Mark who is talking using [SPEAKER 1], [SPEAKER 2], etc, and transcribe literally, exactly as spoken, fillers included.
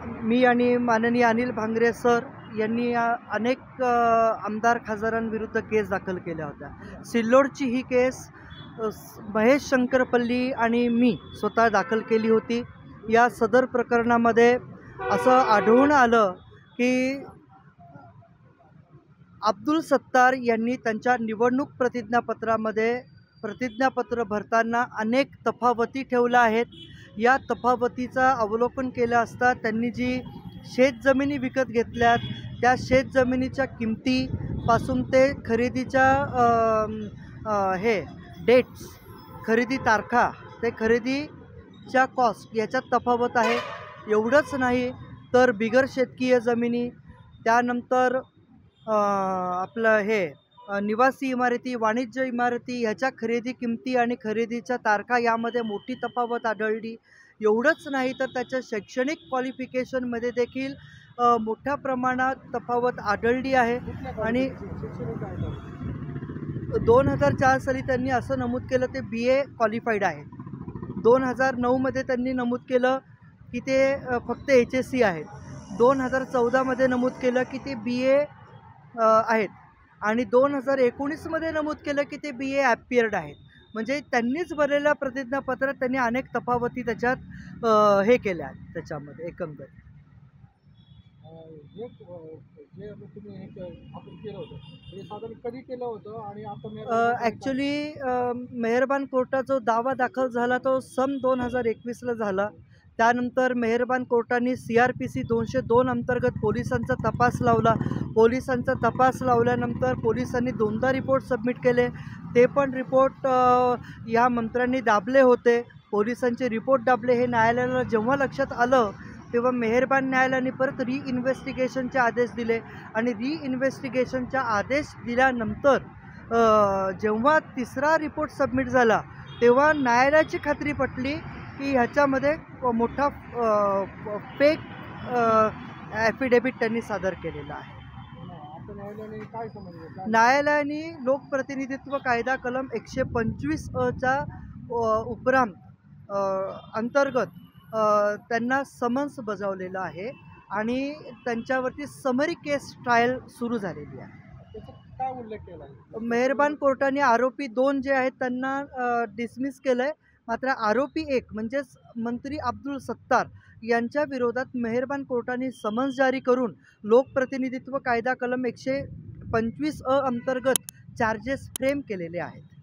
[SPEAKER 1] मी आणि माननीय अनिल भांगरे सर यांनी अ, अनेक अ, आमदार खासदारांविरुद्ध केस दाखल केल्या होत्या. सिल्लोडची ही केस अ, स- महेश शंकरपल्ली आणि मी स्वतः दाखल केली होती. या सदर प्रकरणामध्ये असं आढळून आलं की अब्दुल सत्तार यांनी त्यांच्या निवडणूक प्रतिज्ञापत्रामध्ये प्रतिज्ञापत्र भरताना अनेक तफावती ठेवल्या आहेत. या तफावतीचा अवलोकन केलं असता त्यांनी जी शेतजमिनी विकत घेतल्यात त्या शेतजमिनीच्या किमतीपासून ते खरेदीच्या अ, अ, हे डेट्स, खरेदी तारखा, ते खरेदीच्या कॉस्ट याच्यात तफावत आहे. एवढंच नाही तर बिगर शेतकीय जमिनी, त्यानंतर अ, आपलं हे अ, निवासी इमारती, वाणिज्य इमारती ह्याच्या खरेदी किमती आणि खरेदीच्या तारखा यामध्ये मोठी तफावत आढळली. एवढंच नाही तर त्याच्या शैक्षणिक क्वालिफिकेशनमध्ये देखील अ, मोठ्या प्रमाणात तफावत आढळली आहे. आणि दोन हजार चार साली त्यांनी असं नमूद केलं ते बी ए क्वालिफाईड आहेत. दोन हजार नऊमध्ये त्यांनी नमूद केलं की ते अ, फक्त एच एस सी आहेत. दोन हजार चौदामध्ये नमूद केलं की ते बी ए आहेत. आणि दोन हजार एकोणीसमध्ये नमूद केलं की ते बी ए ॲपियर्ड आहेत. म्हणजे त्यांनीच भरलेल्या प्रतिज्ञापत्रात त्यांनी अनेक तफावती त्याच्यात अ, हे केल्या आहेत त्याच्यामध्ये एकंदर.
[SPEAKER 2] हे अ, जे आता तुम्ही हे क आपण केलं होतं, हे साधारण कधी केलं होतं आणि आता मेहरबान कोर्टाने काय-
[SPEAKER 1] ॲक्च्युली मेहरबान कोर्टात जो दावा दाखल झाला तो सन दोन हजार एकवीसला झाला. त्यानंतर मेहरबान कोर्टाने सी आर पी सी दोनशे दोन अंतर्गत पोलिसांचा तपास लावला. पोलिसांचा तपास लावल्यानंतर पोलिसांनी दोनदा रिपोर्ट सबमिट केले. ते पण रिपोर्ट या मंत्र्यांनी दाबले होते. पोलिसांचे रिपोर्ट दाबले. हे न्यायालयाला जेव्हा लक्षात आलं तेव्हा मेहरबान न्यायालयाने परत री इन्व्हेस्टिगेशनचे आदेश दिले. आणि री इन्व्हेस्टिगेशनचा आदेश दिल्यानंतर अ, जेव्हा तिसरा रिपोर्ट सबमिट झाला तेव्हा न्यायालयाची खात्री पटली की ह्याच्यामध्ये मोठा फेक ॲफिडेविट त्यांनी सादर केलेला आहे.
[SPEAKER 2] नाही, आता न्यायालयाने काय समजलं काय-
[SPEAKER 1] न्यायालयाने लोकप्रतिनिधित्व कायदा कलम एकशे पंचवीस अचा उपरांत अ, अंतर्गत अ, त्यांना समन्स बजावलेलं आहे आणि त्यांच्यावरती समरी केस ट्रायल सुरू झालेली आहे.
[SPEAKER 2] त्याचा काय उल्लेख केला आहे?
[SPEAKER 1] मेहरबान कोर्टाने आरोपी दोन जे आहेत त्यांना डिसमिस केलं आहे. मात्र आरोपी एक म्हणजेच मंत्री अब्दुल सत्तार यांच्या विरोधात मेहरबान कोर्टाने समन्स जारी करून लोकप्रतिनिधित्व कायदा कलम एकशे पंचवीस अ अंतर्गत चार्जेस फ्रेम केलेले आहेत.